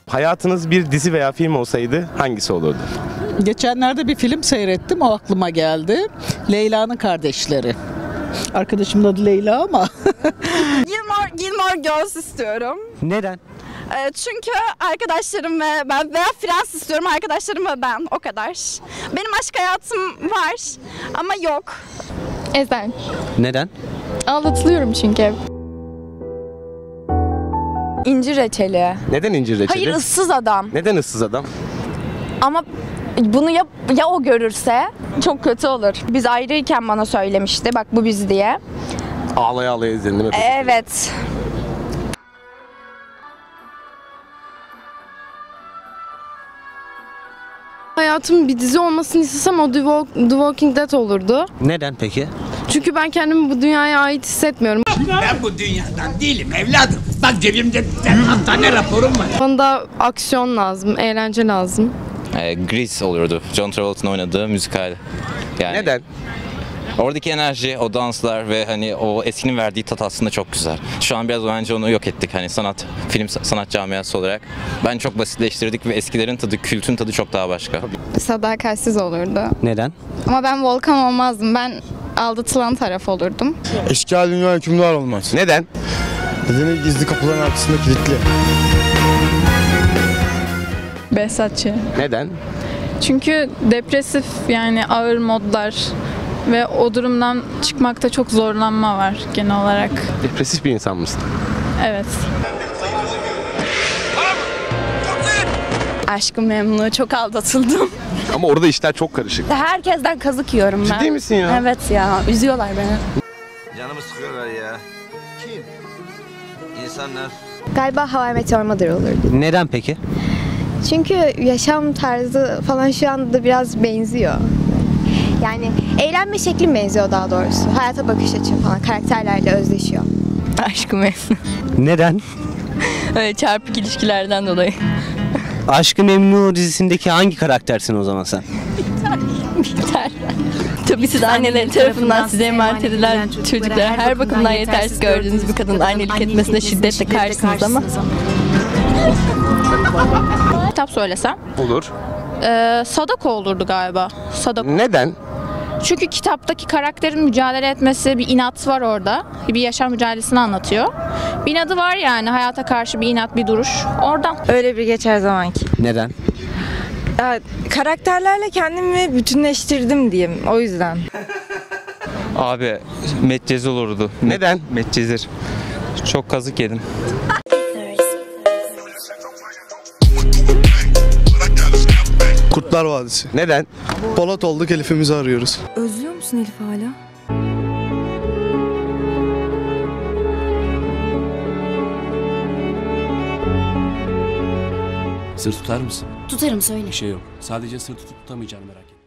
Hayatınız bir dizi veya film olsaydı hangisi olurdu? Geçenlerde bir film seyrettim, o aklıma geldi. Leyla'nın Kardeşleri. Arkadaşımın adı Leyla ama. Gilmore Girls istiyorum. Neden? Çünkü arkadaşlarım ve ben veya Friends istiyorum, arkadaşlarım ve ben, o kadar. Benim aşk hayatım var ama yok. Ezel. Neden? Aldatılıyorum çünkü. İncir reçeli. Neden incir reçeli? Hayır, ıssız adam. Neden ıssız adam? Ama bunu ya o görürse çok kötü olur. Biz ayrıyken bana söylemişti, bak bu biz diye. Ağlaya ağlaya izledin değil mi? Evet. Hayatımın bir dizi olmasını istesem o The Walking Dead olurdu. Neden peki? Çünkü ben kendimi bu dünyaya ait hissetmiyorum. Ben bu dünyadan değilim evladım. Bak cebimde 10 tane raporum var. Bana da aksiyon lazım, eğlence lazım. Grease olurdu. John Travolta'nın oynadığı müzikal. Yani Neden? oradaki enerji, o danslar ve hani o eskinin verdiği tat aslında çok güzel. Şu an biraz bence onu yok ettik hani sanat camiası olarak. Bence çok basitleştirdik ve eskilerin tadı, kültün tadı çok daha başka. Sadakatsiz olurdu. Neden? Ama ben Volkan olmazdım. Ben aldatılan taraf olurdum. Eşkıya dünya hükümdar olmaz. Neden? Nedeni gizli kapıların arkasında kilitli. Behzatçı. Neden? Çünkü depresif, yani ağır modlar ve o durumdan çıkmakta çok zorlanma var genel olarak. Depresif bir insan mısın? Evet. Aşk-ı Memnu, çok aldatıldım. Ama orada işler çok karışık. Herkesten kazık yiyorum ben. Ciddi misin ya? Evet ya, üzüyorlar beni. Canımı sıkıyorlar ya. Kim? İnsanlar. Galiba How I Met Your Mother olurdu. Neden peki? Çünkü yaşam tarzı falan şu anda biraz benziyor. Yani eğlenme şeklim benziyor daha doğrusu. Hayata bakış açım falan karakterlerle özleşiyor. Aşk-ı Memnu. Neden? Öyle çarpık ilişkilerden dolayı. Aşk-ı Memnu dizisindeki hangi karaktersin o zaman sen? Biter. Tabii siz annelerin tarafından size emanet edilen çocuklara her bakımdan yetersiz gördüğünüz bir kadının annelik etmesine şiddetle karşısınız ama. Kitap söylesem. Olur. Sadako olurdu galiba. Sadako. Neden? Çünkü kitaptaki karakterin mücadele etmesi, bir inat var orada. Bir yaşam mücadelesini anlatıyor. Bir inadı var yani, hayata karşı bir inat, bir duruş. Oradan. Öyle bir geç her zamanki. Neden? Karakterlerle kendimi bütünleştirdim diyeyim, o yüzden. Abi Medcezir olurdu. Neden? Medcezir. Çok kazık yedim. Kurtlar Vadisi. Neden? Polat olduk, Elif'imizi arıyoruz. Özlüyor musun Elif hala? Sır tutar mısın? Tutarım, söyle. Bir şey yok. Sadece sır tutup tutamayacağını merak ettim.